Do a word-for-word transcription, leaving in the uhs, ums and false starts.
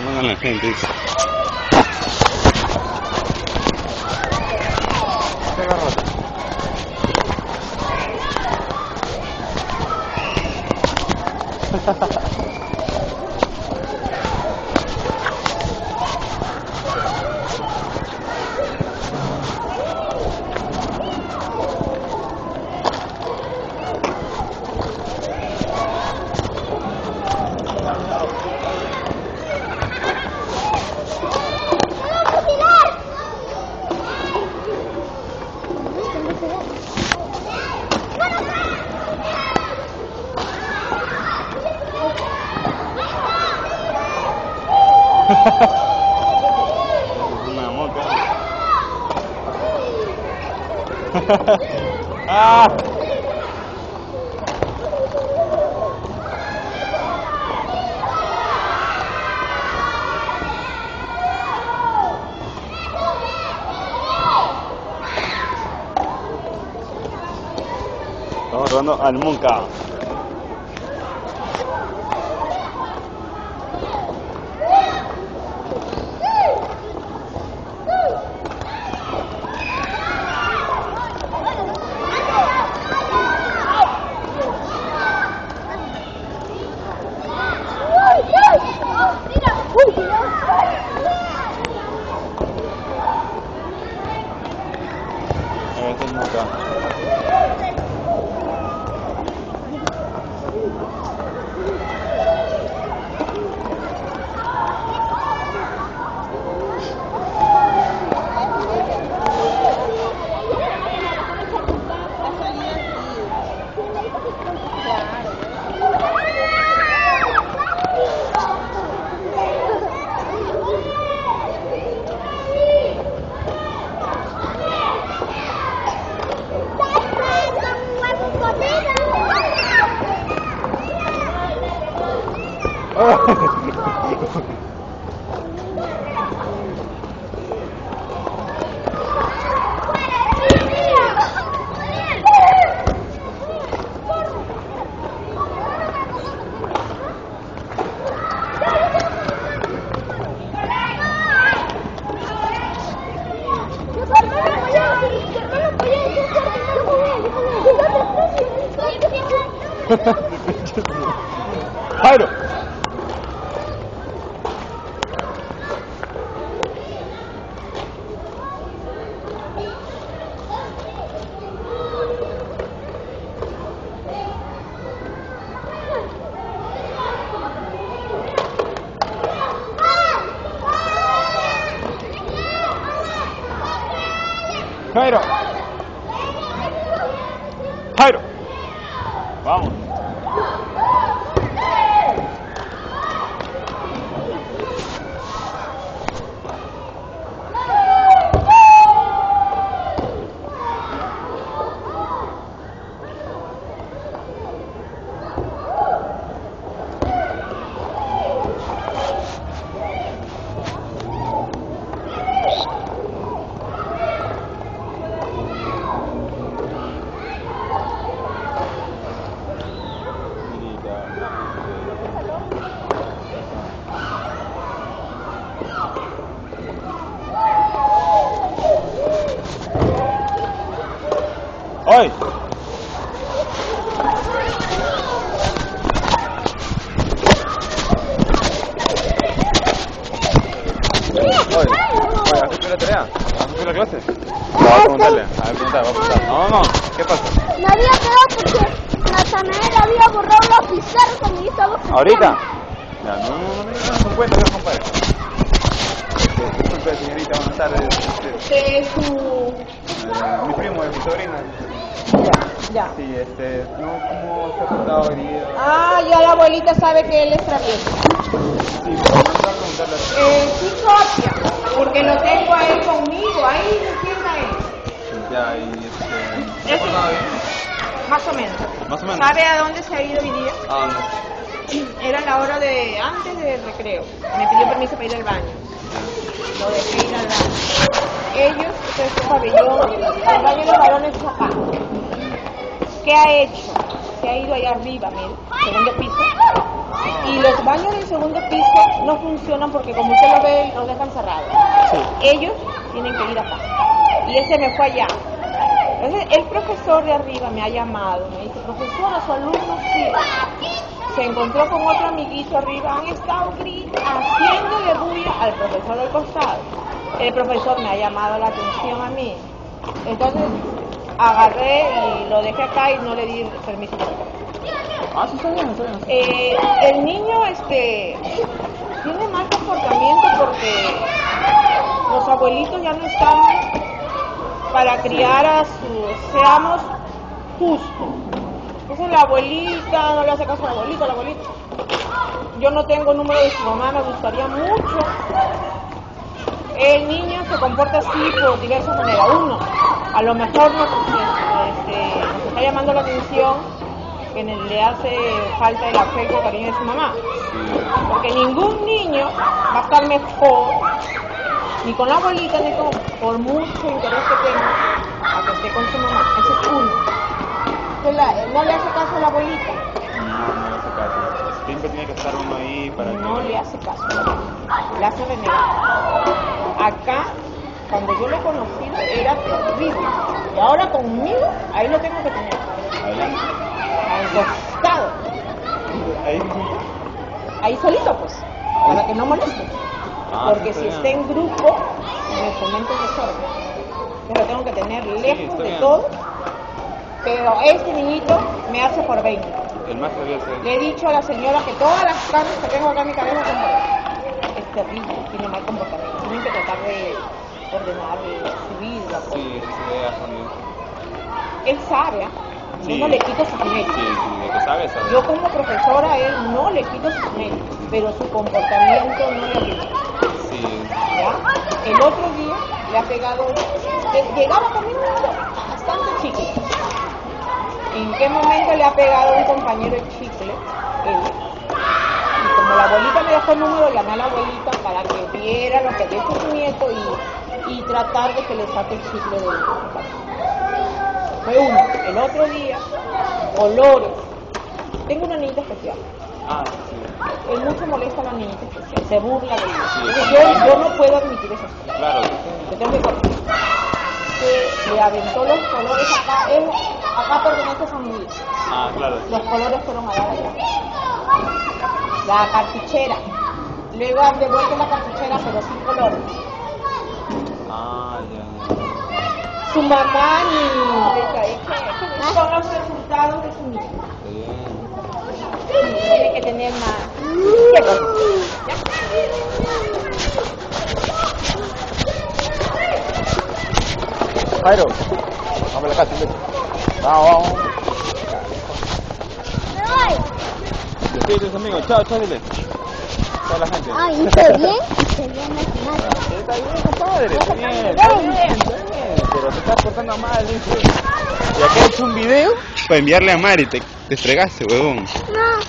pasando con la gente, dice. Pega rota. Una moca. Ah. Estamos jugando al Monca. Este es Monca. Jairo. Jairo. Jairo. Vamos. ¡Ay! Oye, ¿has hecho la tarea? ¿Has hecho la clase? Vamos a preguntarle, a ver, preguntar, vamos a preguntar. No, no, ¿qué pasa? Me había quedado porque Natanael había borrado los pizarros cuando yo estaba estudiando. ¿Ahorita? Ya, no, no, no, no, no cuenta, no compadre. Disculpe, señorita, buenas tardes. ¿Qué es su...? Eh, mi primo, mi sobrina. Ya, ya. Sí, este, no, ¿cómo se ha portado hoy día? Ah, ya la abuelita sabe que él es travieso. Sí, pero no te va a preguntarle. Eh, sí copia, porque lo tengo a él conmigo, ahí entienda él. Ya, y este... ¿se ha Ese- portado bien? Más o menos. Más o menos. ¿Sabe a dónde se ha ido hoy día? ¿A dónde? Era la hora de antes del recreo. Me pidió permiso para ir al baño. Lo dejé ir al baño. Ellos, este es su pabellón, el baño de los varones es acá. ¿Qué ha hecho? Se ha ido allá arriba, mire, segundo piso, y los baños del segundo piso no funcionan porque como usted lo ve, los dejan cerrados. Sí. Ellos tienen que ir acá. Y él se me fue allá. Entonces, el profesor de arriba me ha llamado, me dice, profesora, su alumno sí, se encontró con otro amiguito arriba, han estado gritando, haciéndole bulla al profesor del costado. El profesor me ha llamado la atención a mí. Entonces, agarré y lo dejé acá y no le di permiso para acá. Ah, sí, está bien, está bien. Eh, el niño este tiene mal comportamiento porque los abuelitos ya no están para criar a sus, seamos justos. Entonces la abuelita no le hace caso a la abuelita, la abuelita. Yo no tengo el número de su mamá, me gustaría mucho. El niño se comporta así por diversas maneras. Uno, a lo mejor no, este, nos está llamando la atención que le hace falta el afecto y cariño de su mamá. Porque ningún niño va a estar mejor, ni con la abuelita, ni con, por mucho interés que tenga, a que esté con su mamá. Ese es uno. Que la, no le hace caso a la abuelita. No, no le hace caso. Siempre tiene que estar uno ahí para No que... le hace caso a la abuelita. Le hace renegar. Acá, cuando yo lo conocí, era terrible. Y ahora conmigo, ahí lo tengo que tener. Adelante. Al costado. Ahí. Ahí solito, pues. Para que no moleste. Ah, Porque está si bien. está en grupo, me fomenta el desorden. Yo lo tengo que tener lejos está de bien. todo. Pero este niñito me hace por veinte. El más travieso es... Le he dicho a la señora que todas las canas que tengo acá en mi cabeza son por él. Es terrible, tiene mal comportamiento. Tienen que tratar de ordenar su vida. Pues. Sí, sí, ideas son bien. Él sabe, ¿eh? Yo Sí. no le quito sus méritos. Sí, sí, de que sabe, sabe. Yo como profesora a él no le quito sus méritos, pero su comportamiento no le ayuda. Sí. ¿Ya? El otro día le ha pegado, eh, llegaba también bastante chicle. ¿En qué momento le ha pegado un compañero el chicle? Él. Y como la abuelita me dejó el número, llamé a la abuelita para que viera lo que había hecho su nieto y, y tratar de que le saque el chicle de él. Fue uno. El otro día, olores. Tengo una niñita especial. Ah, sí. Él mucho molesta a la niñita especial, se burla de ella. Sí, Entonces, sí. yo, yo no puedo admitir esas cosas. Claro. Yo tengo que corregir. Que le aventó los colores acá, él, acá pertenece a San Luis. Ah, claro. Los colores fueron a dar allá. La cartuchera. Luego han devuelto la cartuchera, pero sin colores. Ah, ya, ya. Su mamá ni son los resultados de su niño. Está bien. Tiene que tener más. ¿Qué cosa? Jairo, vamos a la casa, vete. Vamos, vamos. Me voy. Despídete, amigos. Chao, chao, dile. Toda la gente. Ay, ¿hice bien? Hice bien al final. Está bien, compadre. Está bien, está bien, está bien. Pero te estás portando mal, dice. Y acá he hecho un video para enviarle a Mari. Te, te fregaste, huevón. No.